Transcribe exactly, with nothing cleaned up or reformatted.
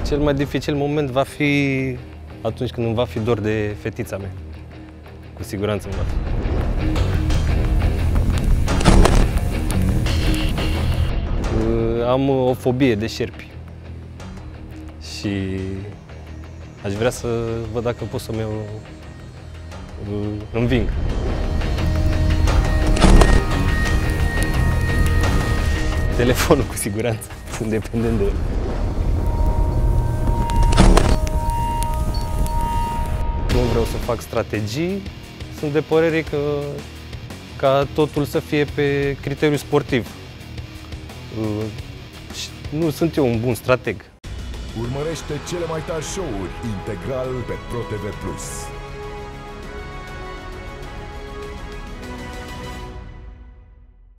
Cel mai dificil moment va fi atunci când îmi va fi dor de fetița mea. Cu siguranță îmi va fi. Am o fobie de șerpi și aș vrea să văd dacă pot să-mi înving. Telefonul, cu siguranță. Sunt dependent de el. Nu vreau să fac strategii. Sunt de părere că ca totul să fie pe criteriu sportiv. Nu sunt eu un bun strateg. Urmărește cele mai tari show-uri integral pe ProTV plus.